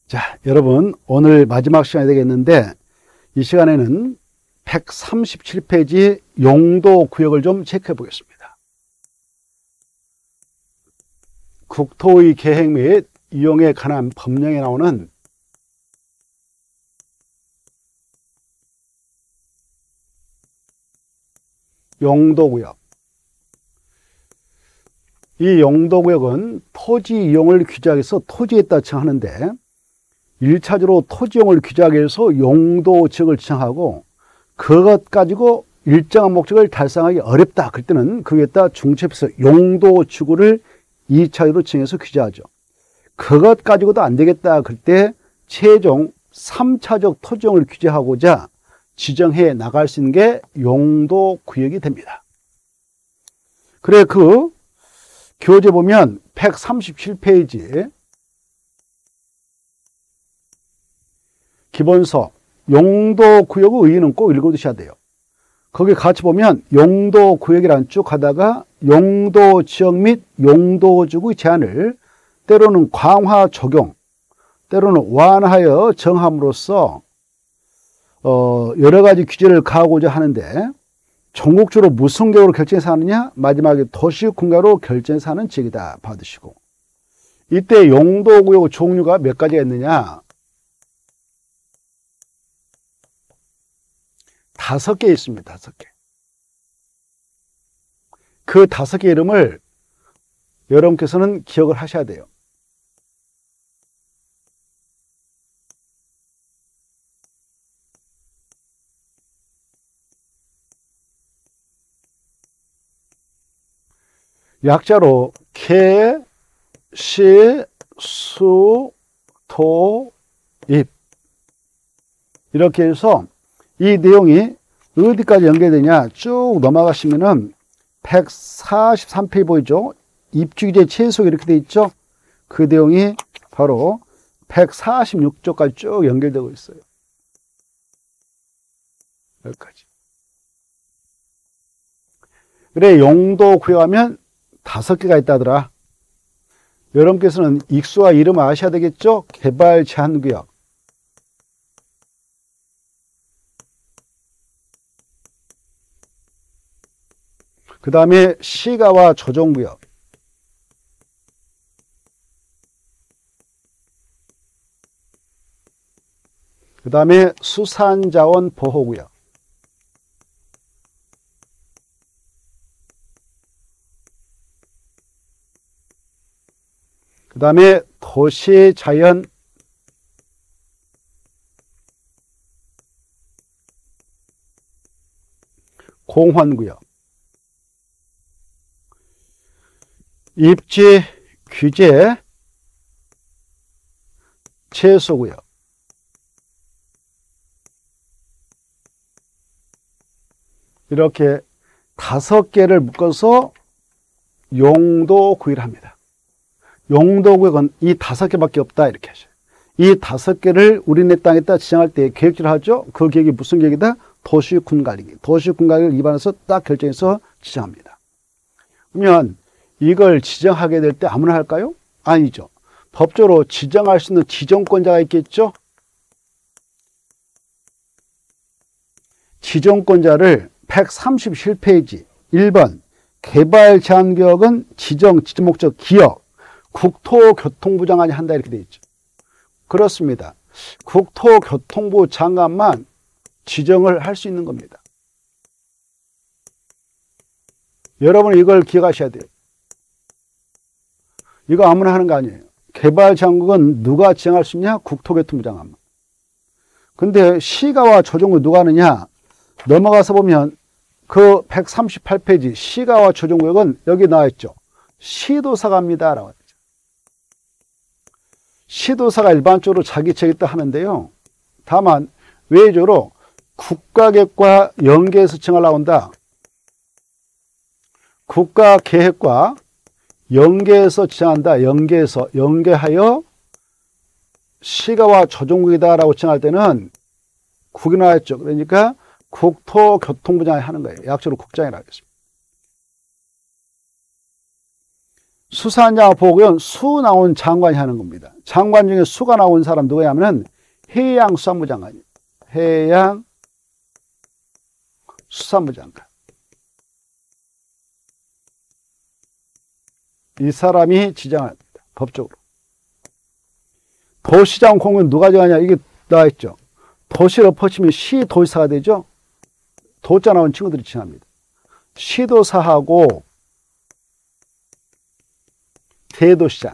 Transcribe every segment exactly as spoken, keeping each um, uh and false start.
자, 여러분 오늘 마지막 시간이 되겠는데 이 시간에는 백삼십칠 페이지 용도 구역을 좀 체크해 보겠습니다. 국토의 계획 및 이용에 관한 법령에 나오는 용도구역. 이 용도구역은 토지 이용을 규제하기 위해서 토지에 따라 지정하는데 일 차적으로 토지 이용을 규제하기 위해서 용도 지역을 지정하고 그것 가지고 일정한 목적을 달성하기 어렵다. 그럴 때는 그 위에다 중첩해서 용도 지구를 이 차적으로 지정해서 규제하죠. 그것 가지고도 안 되겠다. 그럴 때 최종 삼 차적 토지 이용을 규제하고자 지정해 나갈 수 있는 게 용도 구역이 됩니다. 그래 그 교재 보면 백삼십칠 페이지 기본서 용도 구역의 의의는 꼭 읽어두셔야 돼요. 거기 같이 보면 용도 구역이란 쭉 가다가 용도 지역 및 용도지구의 제한을 때로는 강화 적용, 때로는 완화하여 정함으로써 어, 여러 가지 규제를 가하고자 하는데 전국적으로 무슨 계획으로 결정해서 하느냐? 마지막에 도시군가로 결정해서 하는 지역이다. 받으시고 이때 용도구역 종류가 몇 가지가 있느냐? 다섯 개 있습니다. 다섯 개. 그 다섯 개 이름을 여러분께서는 기억을 하셔야 돼요. 약자로 개, 시, 수, 토, 입 이렇게 해서 이 내용이 어디까지 연결되냐 쭉 넘어가시면은 백사십삼 페이지 보이죠? 입주규제 최소 이렇게 돼 있죠? 그 내용이 바로 백사십육 조까지 쭉 연결되고 있어요. 여기까지. 그래 용도 구역하면 다섯 개가 있다더라. 여러분께서는 익수와 이름 아셔야 되겠죠? 개발 제한 구역. 그 다음에 시가와 조정구역. 그 다음에 수산자원 보호구역. 그 다음에 도시자연 공원구역. 입지 규제 최소구역. 이렇게 다섯 개를 묶어서 용도구역을 합니다. 용도구역은 이 다섯 개밖에 없다 이렇게 하셔요. 이 다섯 개를 우리네 땅에다 지정할 때 계획지를 하죠. 그 계획이 무슨 계획이다? 도시군관리. 도시군관리를 입안해서 딱 결정해서 지정합니다. 그러면 이걸 지정하게 될 때 아무나 할까요? 아니죠. 법적으로 지정할 수 있는 지정권자가 있겠죠? 지정권자를 백삼십칠 페이지 일 번 개발 제한구역은 지정, 지정목적 기역, 국토교통부 장관이 한다 이렇게 되어 있죠. 그렇습니다. 국토교통부 장관만 지정을 할 수 있는 겁니다. 여러분 이걸 기억하셔야 돼요. 이거 아무나 하는 거 아니에요. 개발 제한구역은 누가 지정할 수 있냐? 국토교통부 장관만. 근데 시가와 조정구역 누가 하느냐? 넘어가서 보면 그 백삼십팔 페이지 시가와 조정구역은 여기 나와 있죠. 시도사가 합니다. 라고 했죠. 시도사가 일반적으로 자기 책임다 하는데요. 다만 외적으로 국가계획과 연계해서 지정하려고 한다. 국가계획과 연계해서 지정한다. 연계해서 연계하여 시가와 조정구역이다라고 지정할 때는 국이 나왔죠. 그러니까 국토교통부장이 하는 거예요. 약적으로 국장이라고 했습니다. 수사장 보고는 수 나온 장관이 하는 겁니다. 장관 중에 수가 나온 사람 누구냐 하면 해양수산부 장관이에요. 해양수산부 장관. 이 사람이 지정합니다. 법적으로. 도시장 공은 누가 정하냐? 이게 나와 있죠. 도시를 엎어치면 시도지사가 되죠. 도자 나온 친구들이 지정합니다. 시도사하고 대도시장.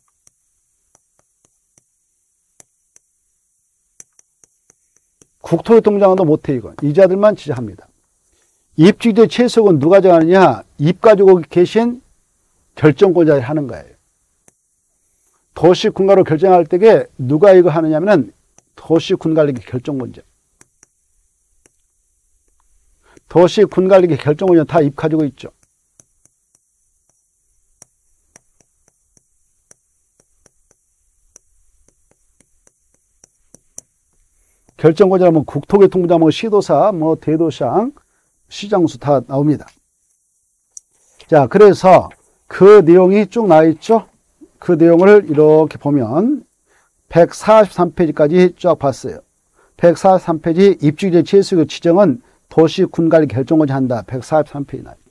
국토교통장관도 못해 이건. 이자들만 지정합니다. 입지제 최석은 누가 정하느냐? 입 가지고 계신 결정권자들이 하는 거예요. 도시군가로 결정할 때에 누가 이거 하느냐면 도시군관리기 결정권자. 도시군관리기 결정권자 다 입 가지고 있죠. 결정권자라면 국토교통부장, 뭐 시도사, 뭐 대도시장, 시장수 다 나옵니다. 자, 그래서 그 내용이 쭉 나와 있죠. 그 내용을 이렇게 보면 백사십삼 페이지까지 쫙 봤어요. 백사십삼 페이지 입지제 최수의 지정은 도시군관리 결정권자 한다. 백사십삼 페이지 나와요.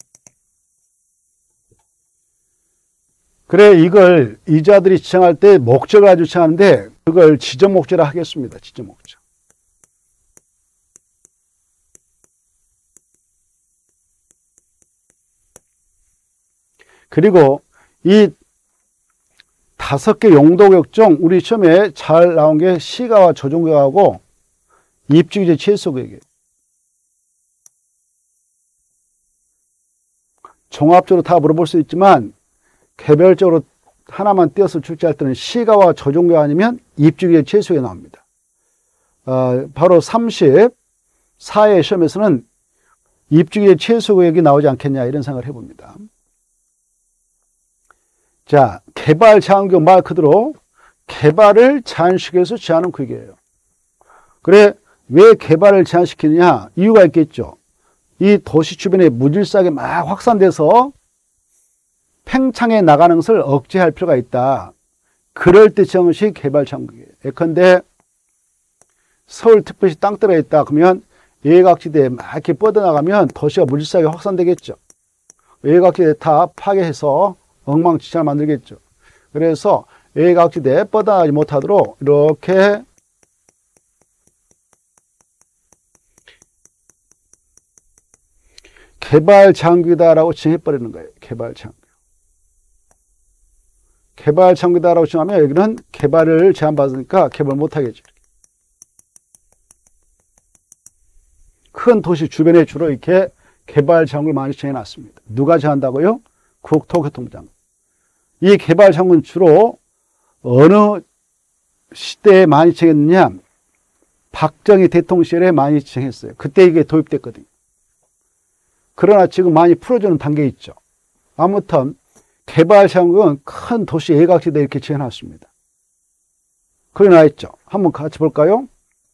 그래, 이걸 이자들이 지정할 때 목적을 가지고 지정하는데 그걸 지정 목적이라 하겠습니다. 지정 목적. 그리고 이 다섯 개 용도구역 중 우리 시험에 잘 나온 게 시가와 조정구역하고 입지규제 최소구역이에요. 종합적으로 다 물어볼 수 있지만 개별적으로 하나만 띄어서 출제할 때는 시가와 조정구역 아니면 입지규제 최소구역이 나옵니다. 어, 바로 삼십사회 시험에서는 입지규제 최소구역이 나오지 않겠냐 이런 생각을 해봅니다. 자, 개발 제한구역 말 그대로 개발을 제한시켜서 제한하는 구역이에요. 그래, 왜 개발을 제한시키느냐? 이유가 있겠죠. 이 도시 주변에 무질서하게 막 확산돼서 팽창해 나가는 것을 억제할 필요가 있다. 그럴 때 지정한 것이 개발 제한구역이에요. 예컨대 서울특별시 땅 들어가 있다. 그러면 예각지대에 막 이렇게 뻗어나가면 도시가 무질서하게 확산되겠죠. 예각지대 다 파괴해서 엉망진창을 만들겠죠. 그래서 예각지대에 뻗어나가지 못하도록 이렇게 개발 제한구역이다라고 지정해버리는 거예요. 개발 제한구역. 개발 제한구역이다라고 지정하면 여기는 개발을 제한받으니까 개발 못하겠죠. 큰 도시 주변에 주로 이렇게 개발 제한구역을 많이 정해놨습니다. 누가 정한다고요? 국토교통부 장관. 이 개발 제한구역은 주로 어느 시대에 많이 지정했느냐? 박정희 대통령 시절에 많이 지정했어요. 그때 이게 도입됐거든요. 그러나 지금 많이 풀어주는 단계에 있죠. 아무튼 개발 제한구역은 큰 도시 예각지대에 이렇게 지어놨습니다. 그래 나와있죠. 한번 같이 볼까요?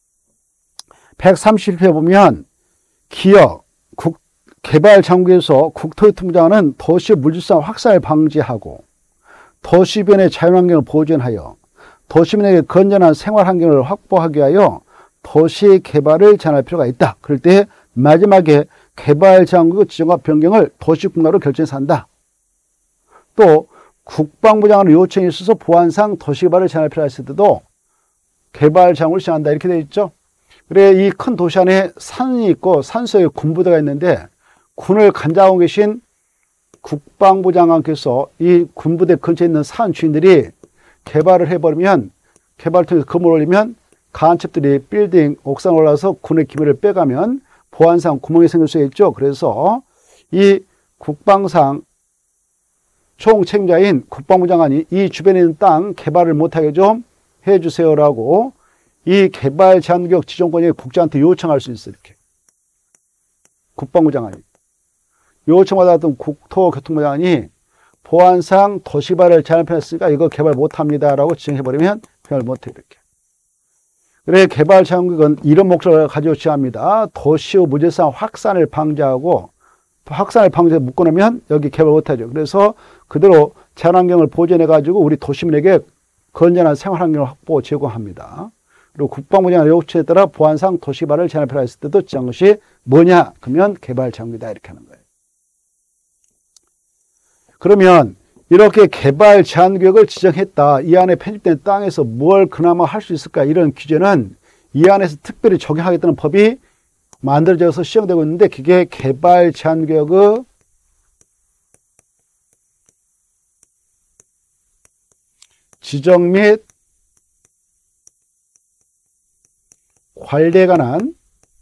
백삼십 회 보면 기업, 국, 개발 제한구역에서 국토교통부 장관은 도시 물질상 확산을 방지하고 도시변의 자연환경을 보존하여 도시민에게 건전한 생활환경을 확보하기 위하여 도시 개발을 제한할 필요가 있다. 그럴 때 마지막에 개발 제한구역 지정과 변경을 도시군가로 결정해서 한다. 또 국방부 장관의 요청이 있어서 보안상 도시개발을 제한할 필요가 있을 때도 개발 제한구역을 지정한다. 이렇게 되어 있죠. 그래, 이 큰 도시 안에 산이 있고 산속에 군부대가 있는데 군을 관장하고 계신 국방부 장관께서 이 군부대 근처에 있는 산 주인들이 개발을 해버리면, 개발을 통해서 건물을 올리면 간첩들이 빌딩 옥상 올라서 군의 기밀을 빼가면 보안상 구멍이 생길 수 있죠. 그래서 이 국방상 총책임자인 국방부 장관이 이 주변에 있는 땅 개발을 못하게 좀 해주세요라고 이 개발 제한구역 지정권이 국장한테 요청할 수 있어요. 이렇게 국방부 장관이 요청받았던 국토교통부 장관이 보안상 도시개발을 제한했으니까 이거 개발 못합니다라고 지정해버리면 개발 못해 이렇게. 그래, 개발 제한구역은 이런 목적을 가지고 지정합니다. 도시의 무질서한 확산을 방지하고 확산을 방지해 묶어놓으면 여기 개발 못하죠. 그래서 그대로 자연환경을 보존해가지고 우리 도시민에게 건전한 생활환경을 확보 제공합니다. 그리고 국방부 장관 요구에 따라 보안상 도시 개발을 제한할 필요가 있을 때도 지정한 것이 뭐냐? 그러면 개발 장비다 이렇게 하는 거예요. 그러면 이렇게 개발 제한 구역을 지정했다. 이 안에 편집된 땅에서 뭘 그나마 할 수 있을까? 이런 규제는 이 안에서 특별히 적용하겠다는 법이 만들어져서 시행되고 있는데 그게 개발 제한 구역의 지정 및 관리에 관한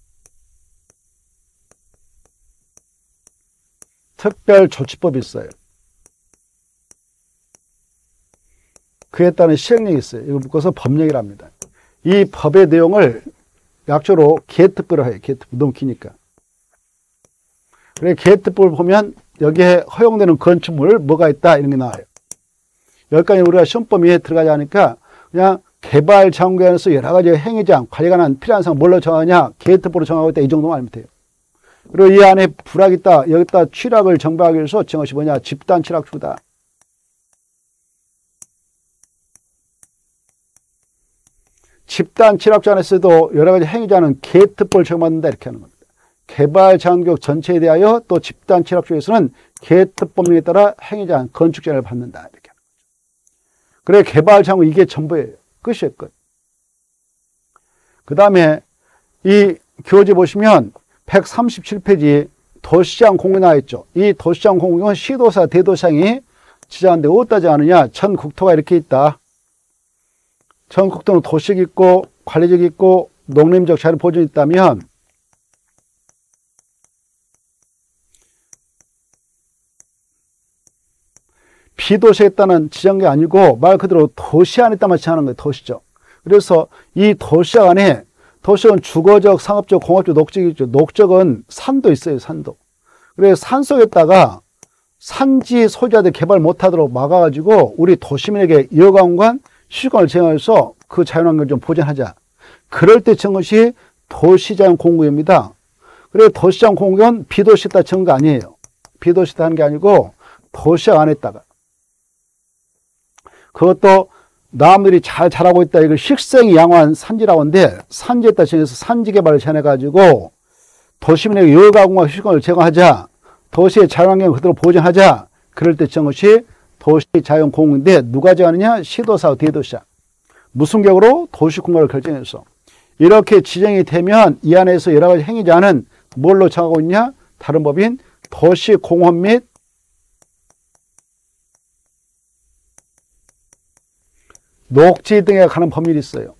특별조치법이 있어요. 그에 따른 시행령이 있어요. 이거 묶어서 법령이라 합니다. 이 법의 내용을 약조로 개특법을 해요. 개특법 너무 기니까. 그래 개특법을 보면 여기에 허용되는 건축물 뭐가 있다 이런 게 나와요. 여기까지 우리가 시험 범위에 들어가지 않으니까 그냥 개발 장관에서 여러 가지 행위장, 관리에 관한 필요한 사항 뭘로 정하냐? 개특법으로 정하고 있다. 이 정도만 알면 돼요. 그리고 이 안에 불악이 있다. 여기다 취락을 정박하기 위해서 정한 것이 뭐냐? 집단 취락주다. 집단 취락주 안에서도 여러 가지 행위자는 개특법을 적용받는다. 이렇게 하는 겁니다. 개발 장구역 전체에 대하여 또 집단 취락주에서는 개특법령에 따라 행위자, 건축제한을 받는다. 이렇게 하는 거죠. 그래 개발 장구 이게 전부예요. 끝이에요. 끝. 그 다음에 이 교재 보시면 백삼십칠 페이지 도시장 공유 나와 있죠. 이 도시장 공유는 시도사, 대도시장이 지정하는데 어디다 정하느냐? 전 국토가 이렇게 있다. 전 국토는 도시적 있고 관리적 있고 농림적 자연 보존이 있다면 비도시에 있다는 지정이 아니고 말 그대로 도시 안에 있다만 지정하는 거예요. 도시적. 그래서 이 도시적 안에 도시는 주거적, 상업적, 공업적, 녹적이 있죠. 녹적은 산도 있어요. 산도. 그래서 산 속에다가 산지 소유자들 개발 못하도록 막아가지고 우리 도시민에게 여가공간, 시공을 제공해서 그 자연환경을 좀 보존하자. 그럴 때 정한 것이 도시자연 공구입니다. 그래서 도시자연 공구는 비도시에다 정한 거 아니에요. 비도시에다 하는 게 아니고 도시 안에다가. 그것도 나무들이 잘 자라고 있다. 이걸 식생이 양호한 산지라고 하는데 산지에다 정해서 산지 개발을 제안해가지고 도시민에게 여가공간 시공을 제공하자. 도시의 자연환경을 그대로 보존하자. 그럴 때 정한 것이 도시자연공구인데 누가 정하느냐? 시도사와 대도시장. 무슨 격으로? 도시공간을 결정해서. 이렇게 지정이 되면 이 안에서 여러 가지 행위자는 뭘로 정하고 있냐? 다른 법인 도시공업 및 녹지 등에 관한 법률이 있어요.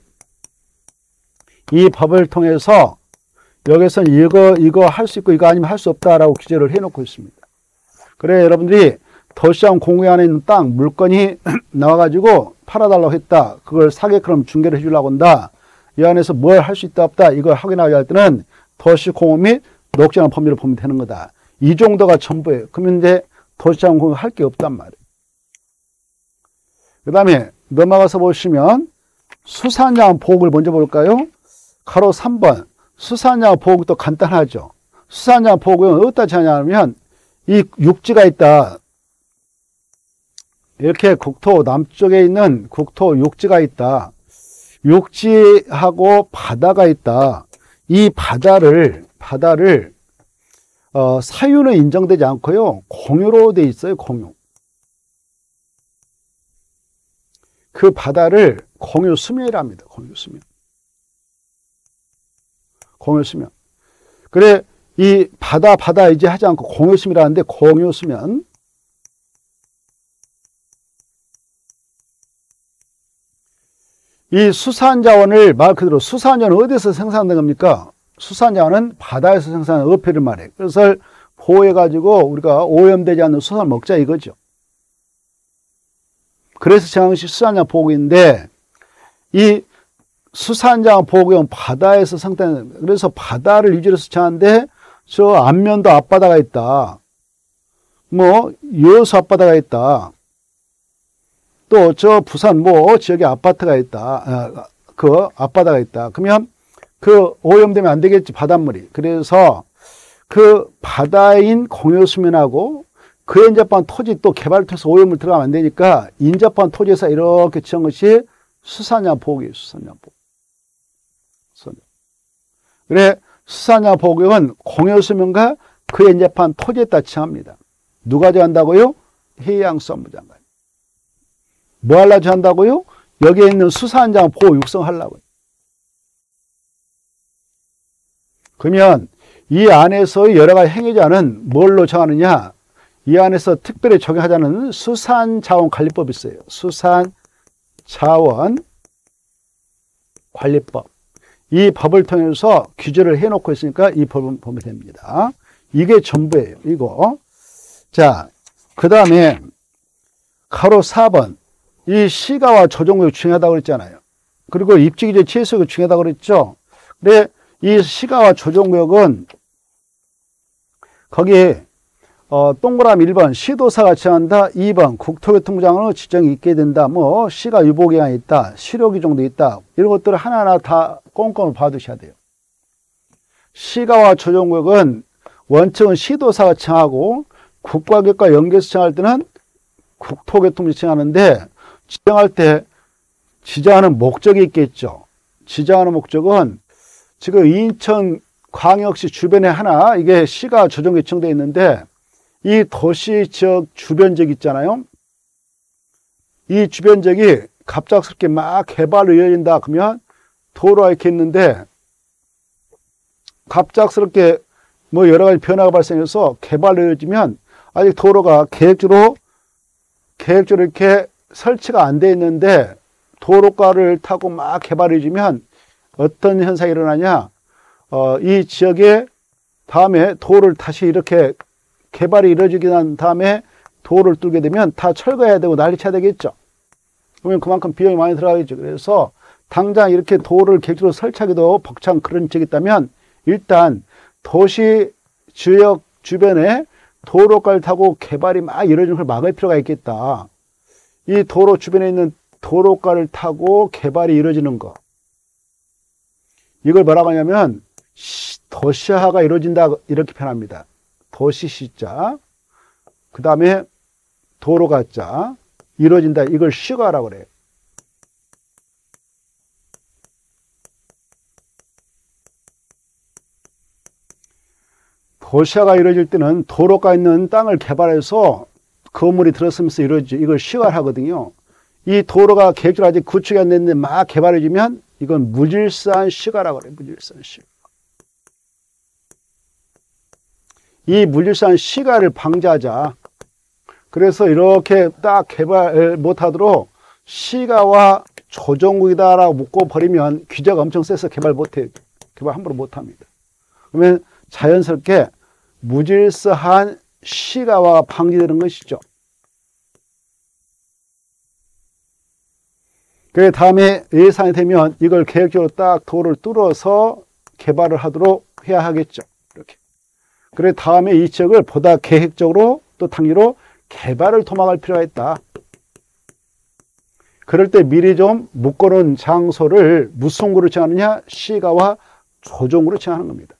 이 법을 통해서 여기서는 이거 이거 할 수 있고 이거 아니면 할 수 없다라고 규제를 해놓고 있습니다. 그래 여러분들이 도시장 공유 안에 있는 땅 물건이 나와가지고 팔아달라고 했다. 그걸 사게끔 중개를 해주려고 한다. 이 안에서 뭘 할 수 있다 없다 이걸 확인하기 할 때는 도시공업 및 녹지라는 법률을 보면 되는 거다. 이 정도가 전부예요. 그러면 이제 도시장 공유 할 게 없단 말이에요. 그 다음에 넘어가서 보시면 수산양 보호구를 먼저 볼까요? 가로 삼 번 수산양 보호구도 간단하죠. 수산양 보호구는 어디다 정하냐면 이 육지가 있다. 이렇게 국토 남쪽에 있는 국토 육지가 있다. 육지하고 바다가 있다. 이 바다를 바다를 어, 사유는 인정되지 않고요. 공유로 돼 있어요. 공유. 그 바다를 공유 수면이랍니다. 공유 수면. 공유 수면. 그래 이 바다 바다 이제 하지 않고 공유 수면이라는데 공유 수면. 이 수산자원을 말 그대로 수산자원은 어디서 생산된 겁니까? 수산자원은 바다에서 생산한 어패를 말해요. 그래서 보호해가지고 우리가 오염되지 않는 수산을 먹자 이거죠. 그래서 정한 것이 수산자원 보호구인데 이 수산자원 보호구역은 바다에서 생산된 그래서 바다를 유지로 해서 정하는데 저 안면도 앞바다가 있다. 뭐 여수 앞바다가 있다. 또 저 부산 뭐 지역에 아파트가 있다. 그 앞바다가 있다. 그러면 그 오염되면 안 되겠지 바닷물이. 그래서 그 바다인 공유수면하고 그 인접한 토지 또 개발을 통해서 오염물 들어가면 안 되니까 인접한 토지에서 이렇게 지은 것이 수산양 보호구역이에요. 수산양 보호. 수산양. 그래 수산양 보호구역은 공여수면과 그 인접한 토지에 따라 지정합니다. 누가 정한다고요? 해양수산부장관. 뭐 하려고 정한다고요? 여기에 있는 수산양 보호 육성하려고요. 그러면 이 안에서의 여러 가지 행위자는 뭘로 정하느냐? 이 안에서 특별히 적용하자는 수산자원관리법이 있어요. 수산자원관리법. 이 법을 통해서 규제를 해놓고 있으니까 이 법을 보면 됩니다. 이게 전부예요. 이거. 자, 그 다음에 가로 사 번. 이 시가와 조정구역 중요하다고 그랬잖아요. 그리고 입지기재 취해수구 중요하다고 그랬죠. 근데 이 시가와 조정구역은 거기에 어, 동그라미 일 번 시도사가 지정한다. 이 번 국토교통부장으로 지정이 있게 된다. 뭐 시가 유보기간이 있다. 실효규정도 있다. 이런 것들을 하나하나 다 꼼꼼히 봐두셔야 돼요. 시가와 조정구역은 원칙은 시도사가 지정하고 국가기업과 연계해서 지정할 때는 국토교통부가 지정하는데 지정할 때 지정하는 목적이 있겠죠. 지정하는 목적은 지금 인천광역시 주변에 하나 이게 시가 조정구역이 지정되어 있는데 이 도시 지역 주변지역 있잖아요. 이 주변지역이 갑작스럽게 막 개발이 이어진다 그러면 도로가 이렇게 있는데 갑작스럽게 뭐 여러 가지 변화가 발생해서 개발이 이어지면 아직 도로가 계획적으로 계획적으로 이렇게 설치가 안 돼 있는데 도로가를 타고 막 개발이 이어지면 어떤 현상이 일어나냐? 어, 이 지역에 다음에 도로를 다시 이렇게 개발이 이루어지게 난 다음에 도로를 뚫게 되면 다 철거해야 되고 난리 쳐야 되겠죠. 그러면 그만큼 비용이 많이 들어가겠죠. 그래서 당장 이렇게 도로를 계획적으로 설치하기도 벅찬 그런 지역이 있다면 일단 도시 지역 주변에 도로가를 타고 개발이 막 이루어지는 걸 막을 필요가 있겠다. 이 도로 주변에 있는 도로가를 타고 개발이 이루어지는 거. 이걸 뭐라고 하냐면 도시화가 이루어진다 이렇게 표현합니다. 도시 시자, 그 다음에 도로가 자, 이루어진다. 이걸 시가라고 그래요. 도시화가 이루어질 때는 도로가 있는 땅을 개발해서 건물이 들어서면서 이루어지죠. 이걸 시가를 하거든요. 이 도로가 계획적으로 아직 구축이 안 됐는데 막 개발해지면 이건 무질서한 시가라고 그래요. 무질서한 시가. 이 무질서한 시가를 방지하자. 그래서 이렇게 딱 개발 못하도록 시가와 조정구역이다라고 묶어버리면 규제가 엄청 세서 개발 못해요. 개발 함부로 못합니다. 그러면 자연스럽게 무질서한 시가와 방지되는 것이죠. 그 다음에 예산이 되면 이걸 계획적으로 딱 도로를 뚫어서 개발을 하도록 해야 하겠죠. 이렇게. 그래 다음에 이 지역을 보다 계획적으로 또 단기로 개발을 도모할 필요가 있다. 그럴 때 미리 좀 묶어놓은 장소를 무슨 구로 정하느냐? 시가와 조정구로 정하는 겁니다.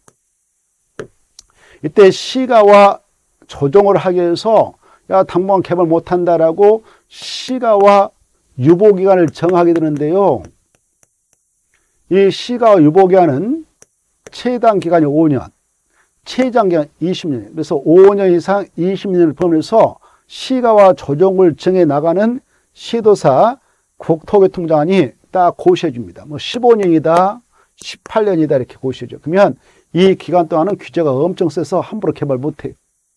이때 시가와 조정을 하기 위해서 야 당분간 개발 못한다라고 시가와 유보기간을 정하게 되는데요. 이 시가와 유보기간은 최단 기간이 오 년, 최장기간 이십 년. 그래서 오 년 이상 이십 년을 포함해서 시가와 조정을 정해 나가는 시도사 국토교통장관이 딱 고시해 줍니다. 뭐 십오 년이다, 십팔 년이다 이렇게 고시해 줘. 그러면 이 기간 동안은 규제가 엄청 세서 함부로 개발 못해요.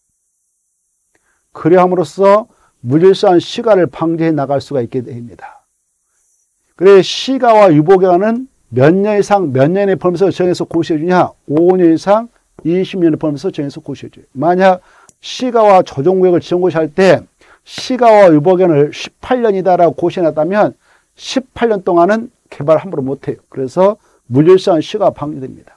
그래 함으로써 무질서한 시가를 방지해 나갈 수가 있게 됩니다. 그래 시가와 유보기간은 몇 년 이상 몇 년에 포함해서 정해서 고시해 주냐? 오 년 이상 이십 년을 포함해서 정해서 고시해 줘요. 만약 시가와 조정구역을 지정고시할 때 시가와 유보기간을 십팔 년이다라고 고시해놨다면 십팔 년 동안은 개발 함부로 못해요. 그래서 무질서한 시가가 방지됩니다.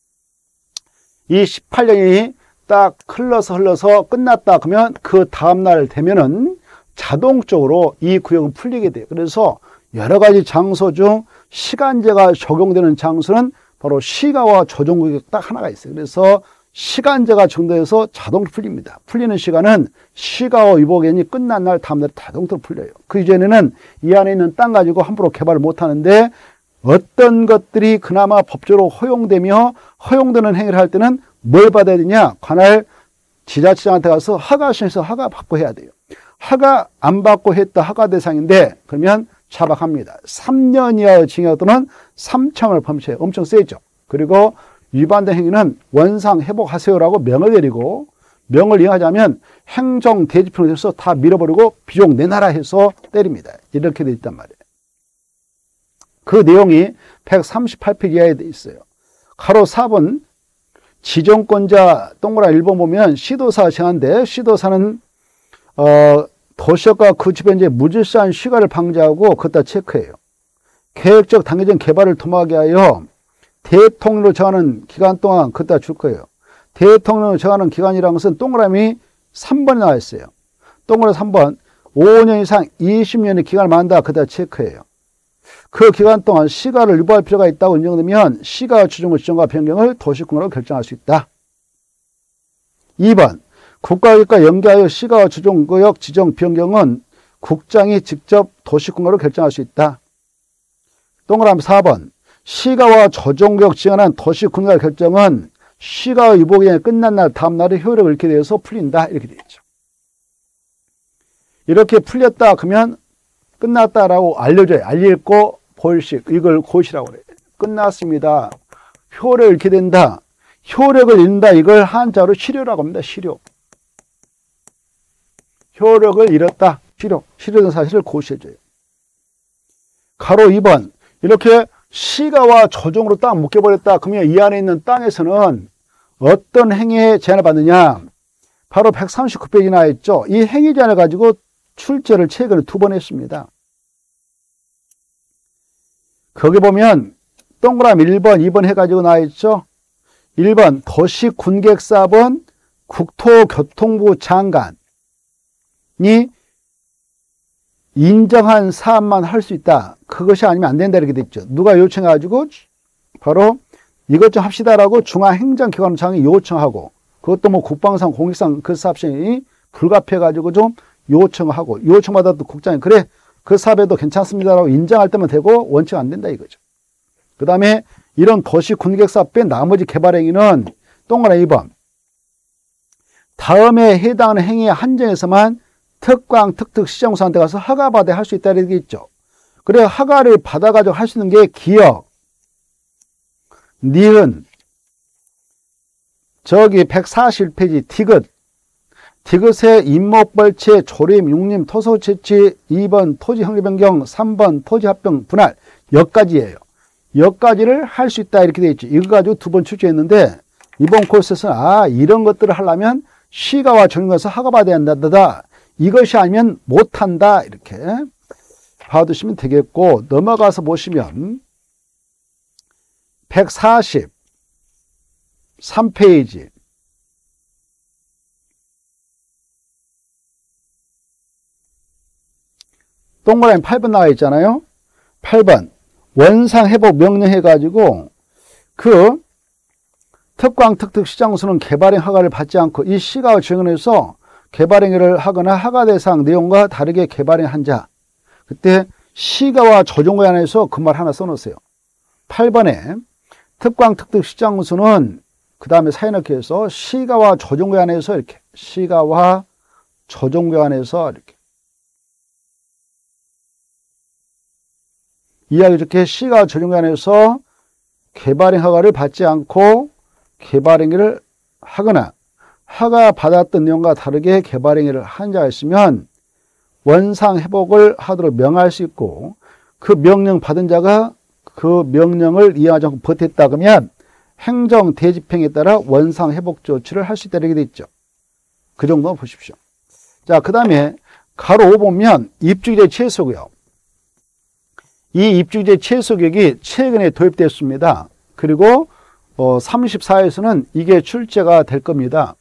이 십팔 년이 딱 흘러서 흘러서 끝났다 그러면 그 다음날 되면은 자동적으로 이 구역은 풀리게 돼요. 그래서 여러 가지 장소 중 시간제가 적용되는 장소는 바로 시가와 조정구역 딱 하나가 있어요. 그래서 시간제가 정도해서 자동으로 풀립니다. 풀리는 시간은 시가와 위복연이 끝난 날 다음 날 자동으로 풀려요. 그 이전에는 이 안에 있는 땅 가지고 함부로 개발을 못하는데 어떤 것들이 그나마 법적으로 허용되며 허용되는 행위를 할 때는 뭘 받아야 되냐? 관할 지자체장한테 가서 허가 신청해서 허가 받고 해야 돼요. 허가 안 받고 했다 허가 대상인데 그러면 차박합니다. 삼 년 이하의 징역 또는 삼천을 범죄 엄청 세죠. 그리고 위반된 행위는 원상 회복하세요라고 명을 내리고 명을 이행하자면 행정 대지표로 해서 다 밀어버리고 비용 내놔라 해서 때립니다. 이렇게 돼 있단 말이에요. 그 내용이 백삼십팔 페이지 이하에 돼 있어요. 가로 사 번 지정권자 동그라미 일 번 보면 시도사 정한데 시도사는 어, 도시역과 그 주변지에 무질서한 시가를 방지하고 그것다 체크해요. 계획적 단계적 개발을 도모하게 하여 대통령으로 정하는 기간 동안 그것다 줄 거예요. 대통령으로 정하는 기간이라는 것은 동그라미 삼 번에 나와 있어요. 동그라미 삼 번 오 년 이상 이십 년의 기간을 만다 그것다 체크해요. 그 기간 동안 시가를 유보할 필요가 있다고 인정되면 시가 추진구 지정과 변경을 도시군으로 결정할 수 있다. 이 번 국가기획과 연계하여 시가와 주정구역 지정 변경은 국장이 직접 도시군으로 결정할 수 있다. 동그라미 사 번 시가와 조정구역 지정한 도시군과 결정은 시가와 유보기간이 끝난 날 다음 날에 효력을 잃게 되어서 풀린다. 이렇게 되어 있죠. 이렇게 풀렸다 그러면 끝났다라고 알려줘요. 알려있고 볼식 이걸 고시라고 그래요. 끝났습니다. 효력을 잃게 된다. 효력을 잃는다. 이걸 한자로 실효라고 합니다. 실효. 효력을 잃었다. 실효. 실효된 사실을 고시해줘요. 가로 이 번 이렇게 시가와 조정으로 딱 묶여버렸다. 그러면 이 안에 있는 땅에서는 어떤 행위에 제한을 받느냐. 바로 백삼십구 페이지 나와 있죠. 이 행위 제한을 가지고 출제를 최근에 두 번 했습니다. 거기 보면 동그라미 일 번, 이 번 해가지고 나와 있죠. 일 번 도시군객사번 국토교통부 장관이 인정한 사업만 할 수 있다. 그것이 아니면 안 된다 이렇게 됐죠. 누가 요청해가지고 바로 이것 좀 합시다라고 중앙행정기관장이 요청하고 그것도 뭐 국방상 공익상 그 사업 시행이 불가피해가지고 좀 요청하고 요청받아도 국장이 그래 그 사업에도 괜찮습니다라고 인정할 때만 되고 원칙 안 된다 이거죠. 그 다음에 이런 도시군객사업 뺀 나머지 개발행위는 동그라미 이 번 다음에 해당하는 행위의 한정에서만 특광, 특특, 시정사한테 가서 허가받아 할 수 있다 이렇게 있죠. 그래 허가를 받아가지고 할 수 있는 게 기역, 니은, 저기 백사십 페이지 디귿, 디귿의 임목벌채, 조림, 육림, 토소 채취, 이 번 토지 형리 변경, 삼 번 토지 합병, 분할 여기까지예요. 여기까지를 할 수 있다 이렇게 되어 있죠. 이거 가지고 두 번 출제했는데 이번 코스에서는 아 이런 것들을 하려면 시가와 정부에서 허가받아야 한다. 이것이 아니면 못한다 이렇게 봐두시면 되겠고 넘어가서 보시면 백사십삼 페이지 동그라미 팔 번 나와 있잖아요. 팔 번 원상회복 명령 해가지고 그 특광 특특 시장소는 개발행 허가를 받지 않고 이 시가와 정원에서 개발행위를 하거나 허가 대상 내용과 다르게 개발행 자 그때 시가와 조정구에 한해서 그 말 하나 써놓으세요. 팔 번에 특광 특특 시장소는 그 다음에 사이 넣기 해서 시가와 조정구에 한해서 이렇게 시가와 조정구에 한해서 이렇게 이야기 좋게 시가 조정구에 한해서 개발행 허가를 받지 않고 개발행위를 하거나 허가 받았던 내용과 다르게 개발행위를 한 자가 있으면 원상회복을 하도록 명할 수 있고 그 명령 받은 자가 그 명령을 이행하지 않고 버텼다 그러면 행정대집행에 따라 원상회복 조치를 할 수 있다 이렇게 돼 있죠. 그 정도 보십시오. 자, 그 다음에 가로 오 보면 입주기재 최소구역. 이 입주기재 최소구역이 최근에 도입됐습니다. 그리고 어, 삼십사에서는 이게 출제가 될 겁니다.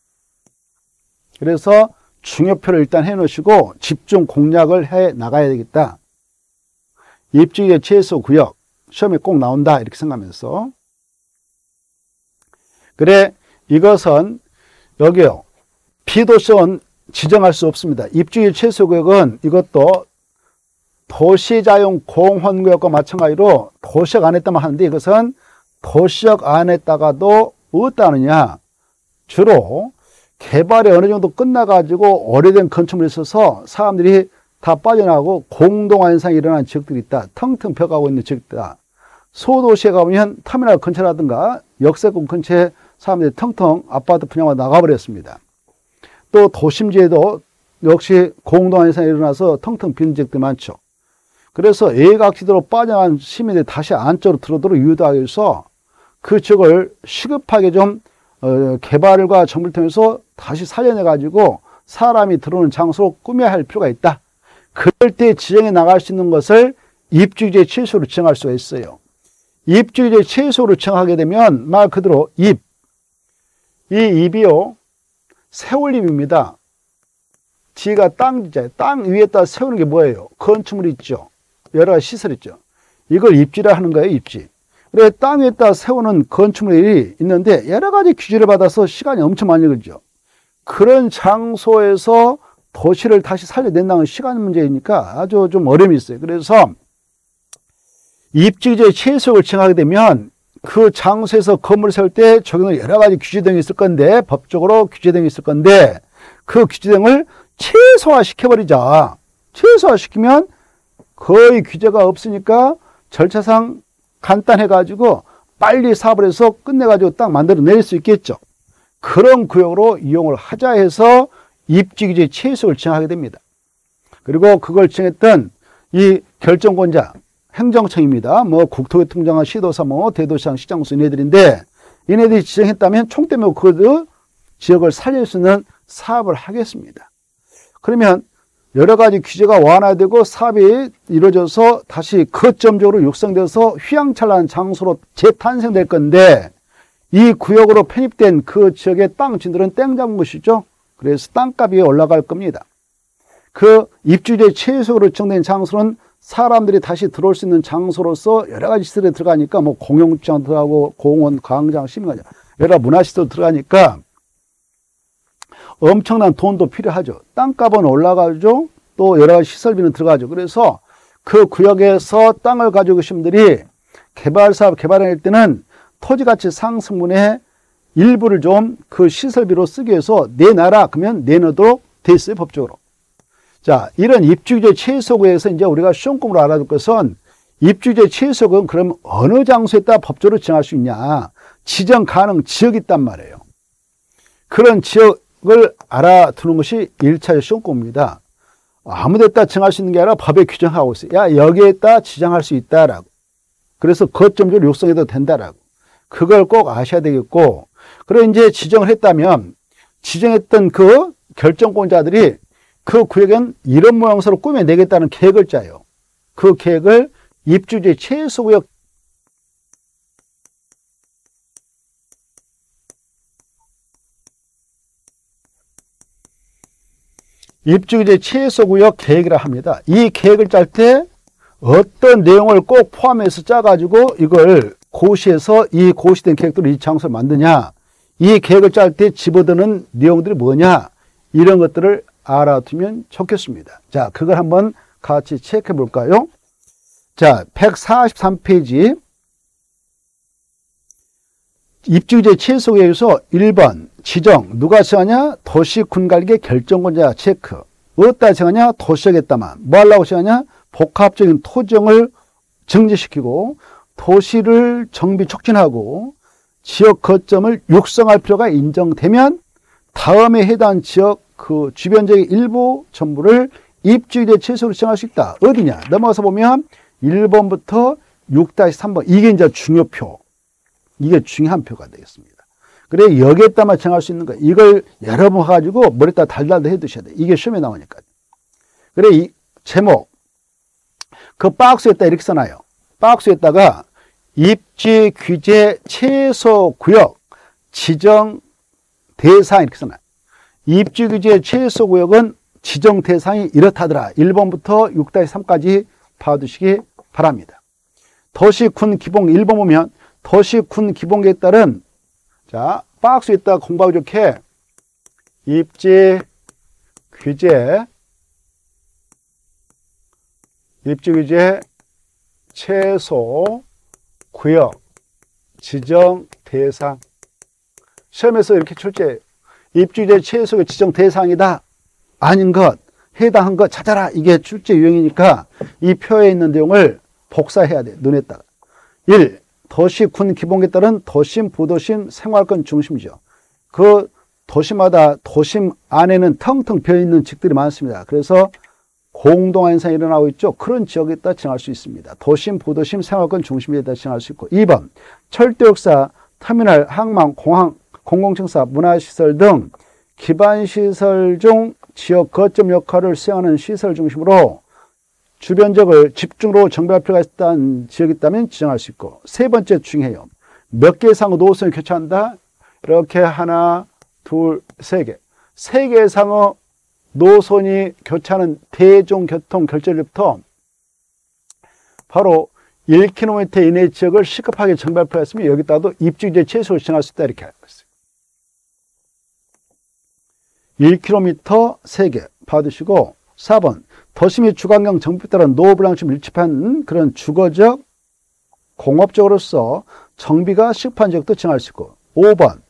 그래서 중요표를 일단 해 놓으시고 집중 공략을 해 나가야 되겠다. 입주기재 최소구역 시험에 꼭 나온다 이렇게 생각하면서 그래 이것은 여기요. 비도시는 지정할 수 없습니다. 입주지 최소구역은 이것도 도시자용 공헌구역과 마찬가지로 도시역 안에다만 하는데 이것은 도시역 안에다가도 어디다 하느냐. 주로 개발이 어느 정도 끝나가지고 오래된 건축물이 있어서 사람들이 다 빠져나가고 공동화 현상이 일어나는 지역들이 있다. 텅텅 벼가고 있는 지역들이다. 소도시에 가보면 터미널 근처라든가 역세권 근처에 사람들이 텅텅 아파트 분양가 나가버렸습니다. 또 도심지에도 역시 공동화 현상이 일어나서 텅텅 빈 지역들이 많죠. 그래서 애각지대로 빠져나간 시민들이 다시 안쪽으로 들어오도록 유도하기 위해서 그 지역을 시급하게 좀 어, 개발과 정부를 통해서 다시 살려내가지고 사람이 들어오는 장소로 꾸며야 할 필요가 있다. 그럴 때 지정해 나갈 수 있는 것을 입주지의 최소로 지정할 수가 있어요. 입주지의 최소로 지정하게 되면 말 그대로 입, 이 입이요 세울입입니다. 지가 땅지잖아요. 땅 위에다 세우는 게 뭐예요? 건축물이 있죠. 여러 가지 시설이 있죠. 이걸 입지라 하는 거예요. 입지. 그래 땅 위에다 세우는 건축물이 있는데 여러 가지 규제를 받아서 시간이 엄청 많이 걸리죠. 그런 장소에서 도시를 다시 살려낸다는 시간 문제이니까 아주 좀 어려움이 있어요. 그래서 입지의 최소를 정하게 되면 그 장소에서 건물을 세울 때 적용할 여러 가지 규제 등이 있을 건데 법적으로 규제 등이 있을 건데 그 규제 등을 최소화 시켜버리자. 최소화 시키면 거의 규제가 없으니까 절차상 간단해가지고 빨리 사업을 해서 끝내가지고 딱 만들어낼 수 있겠죠. 그런 구역으로 이용을 하자 해서 입지규제 최소를 지정하게 됩니다. 그리고 그걸 지정했던 이 결정권자 행정청입니다. 뭐 국토교통장관, 시도사무, 대도시장, 시장수 이네들인데 이네들이 지정했다면 총대면 그 지역을 살릴 수 있는 사업을 하겠습니다. 그러면 여러 가지 규제가 완화되고 사업이 이루어져서 다시 거점적으로 육성돼서 휘황찬란한 장소로 재탄생될 건데 이 구역으로 편입된 그 지역의 땅주인들은 땡 잡은 것이죠. 그래서 땅값이 올라갈 겁니다. 그 입주지의 최소로 지정된 장소는 사람들이 다시 들어올 수 있는 장소로서 여러 가지 시설에 들어가니까 뭐 공영장 들어가고 공원, 광장, 시민광장 여러 문화시설 들어가니까 엄청난 돈도 필요하죠. 땅값은 올라가죠. 또 여러 가지 시설비는 들어가죠. 그래서 그 구역에서 땅을 가지고 계신 분들이 개발사업 개발할 때는 토지가치 상승분의 일부를 좀 그 시설비로 쓰기 위해서 내놔라. 그러면 내놓도록 돼 있어요. 법적으로. 자, 이런 입주제 최소구에서 이제 우리가 시험공으로 알아둘 것은 입주제 최소구는 그럼 어느 장소에 따라 법적으로 정할 수 있냐. 지정 가능 지역이 있단 말이에요. 그런 지역을 알아두는 것이 일 차의 시험공입니다. 아무 데다 정할 수 있는 게 아니라 법에 규정하고 있어요. 야, 여기에다 지정할 수 있다라고. 그래서 거점적으로 육성해도 된다라고. 그걸 꼭 아셔야 되겠고, 그리고 이제 지정을 했다면 지정했던 그 결정권자들이 그 구역은 이런 모양새로 꾸며내겠다는 계획을 짜요. 그 계획을 입주지 최소구역 입주지 최소구역 계획이라 합니다. 이 계획을 짤 때 어떤 내용을 꼭 포함해서 짜가지고 이걸 고시해서 이 고시된 계획대로 이 장소를 만드냐, 이 계획을 짤 때 집어드는 내용들이 뭐냐, 이런 것들을 알아두면 좋겠습니다. 자, 그걸 한번 같이 체크해 볼까요? 자, 백사십삼 페이지 입주제 최소구역에서 일 번 지정 누가 정하냐? 도시군관리계 결정권자 체크. 어디다 정하냐? 도시역에다만. 뭐 하려고 정하냐? 복합적인 토지정을 정지시키고 도시를 정비 촉진하고 지역 거점을 육성할 필요가 인정되면 다음에 해당 지역 그 주변 지역의 일부 전부를 입주제 최소로 지정할 수 있다. 어디냐? 넘어가서 보면 일 번부터 육 삼 번. 이게 이제 중요표. 이게 중요한 표가 되겠습니다. 그래, 여기에다만 정할 수 있는 거. 이걸 여러 번 가지고 머리에다 달달도 해 두셔야 돼. 이게 시험에 나오니까. 그래, 이 제목. 그 박스에다 이렇게 써놔요. 박스에다가 입지 규제 최소 구역 지정 대상 이렇게 써놔요. 입지 규제 최소 구역은 지정 대상이 이렇다더라. 일 번부터 육 삼까지 봐두시기 바랍니다. 도시군 기본 일 번 보면 도시군 기본계에 따른 자, 박스에다 공부하기 좋게 입지 규제, 입지 규제, 최소, 구역, 지정 대상. 시험에서 이렇게 출제해요. 입지 규제 최소의 지정 대상이다. 아닌 것, 해당한 것 찾아라. 이게 출제 유형이니까 이 표에 있는 내용을 복사해야 돼. 눈에다가. 일. 도시 군 기본계에 따른 도심, 부도심, 생활권 중심이죠. 그 도시마다 도심 안에는 텅텅 비어있는 지역들이 많습니다. 그래서 공동화 현상이 일어나고 있죠. 그런 지역에다 지정할 수 있습니다. 도심, 부도심, 생활권 중심에다 지정할 수 있고. 이 번. 철도역사, 터미널, 항만, 공항, 공공청사, 문화시설 등 기반시설 중 지역 거점 역할을 수행하는 시설 중심으로 주변 지역을 집중으로 정비할 필요가 있다는 지역이 있다면 지정할 수 있고. 세 번째 중요해요. 몇 개 이상의 노선을 교차한다? 이렇게 하나, 둘, 세 개. 세 개 이상의 노선이 교차하는 대중교통 결절부터 바로 일 킬로미터 이내 지역을 시급하게 정비할 필요가 있으면 여기다가도 입지규제 최소를 지정할 수 있다. 이렇게 알고 있어요. 일 킬로미터 세 개 받으시고. 사 번. 도시 및 주간경 정비에 따른 노후불량시 밀집한 그런 주거적, 공업적으로서 정비가 시급한 지역도 지정할 수 있고. 오 번.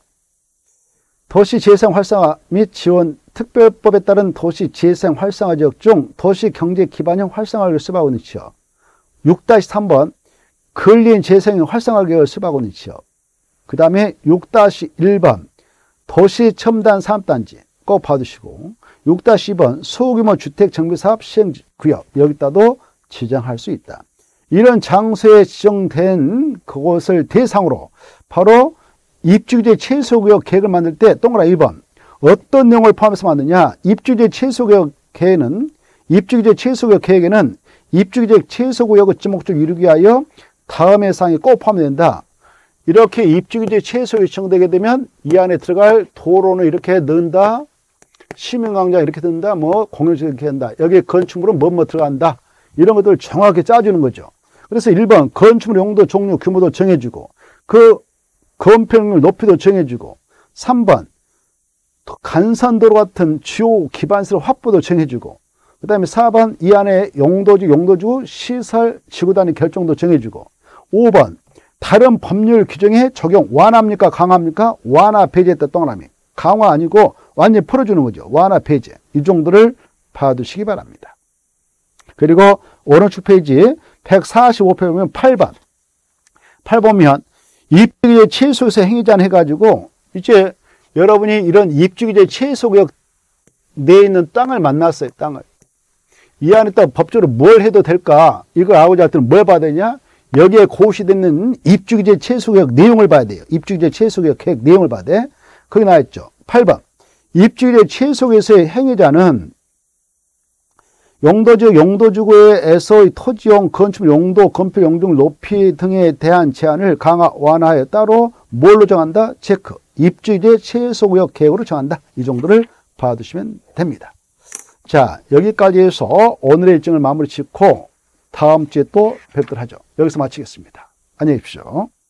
도시 재생 활성화 및 지원 특별법에 따른 도시 재생 활성화 지역 중 도시 경제 기반형 활성화를 수립하고 있는 지역. 육 삼 번. 근린 재생 활성화 계획을 수립하고 있는 지역. 그 다음에 육 일 번. 도시 첨단 산업단지 꼭 봐두시고. 육 이 번. 소규모 주택 정비사업 시행구역 여기다도 지정할 수 있다. 이런 장소에 지정된 그곳을 대상으로 바로 입지규제 최소구역 계획을 만들 때 동그라미 일 번. 어떤 내용을 포함해서 만드냐? 입지규제 최소구역 계획은 입지규제 최소구역 계획에는 입지규제 최소구역의 지목적 이루기 위하여 다음의 사항이 꼭 포함된다. 이렇게 입지규제 최소구역이 지정되게 되면 이 안에 들어갈 도로는 이렇게 넣는다. 시민광장 이렇게 든다. 뭐 공연시설 이렇게 한다. 여기에 건축물은 뭐뭐 들어간다. 이런 것들을 정확하게 짜주는 거죠. 그래서 일 번 건축물 용도, 종류, 규모도 정해주고 그 건폐율 높이도 정해주고. 삼 번 간선도로 같은 주요 기반시설 확보도 정해주고. 그 다음에 사 번 이 안에 용도지, 용도주, 시설, 지구단위 결정도 정해주고. 오 번 다른 법률 규정에 적용 완화합니까? 강화합니까? 완화, 배제했다. 동그라미. 강화 아니고 완전히 풀어주는 거죠. 완화, 배제. 이 정도를 봐두시기 바랍니다. 그리고 오른쪽 페이지 백사십오 페이지 보면 팔 번. 팔 보면 입지규제 최소에서 행위자는 해가지고 이제 여러분이 이런 입지규제 최소구역 내에 있는 땅을 만났어요. 땅을. 이 안에다 법적으로 뭘 해도 될까? 이걸 알고자 할 때는 뭘 봐야 되냐? 여기에 고시되어 있는 입지규제 최소구역 내용을 봐야 돼요. 입지규제 최소구역 계획 내용을 봐야 돼. 거기 나와있죠. 팔 번. 입지규제 최소구역에서의 행위자는 용도지역, 용도주구에서의 토지용, 건축 용도, 건폐 용적 높이 등에 대한 제한을 강화, 완화하여 따로 뭘로 정한다? 체크. 입지규제 최소구역 계획으로 정한다. 이 정도를 봐두시면 됩니다. 자, 여기까지 해서 오늘의 일정을 마무리 짓고 다음 주에 또 뵙도록 하죠. 여기서 마치겠습니다. 안녕히 계십시오.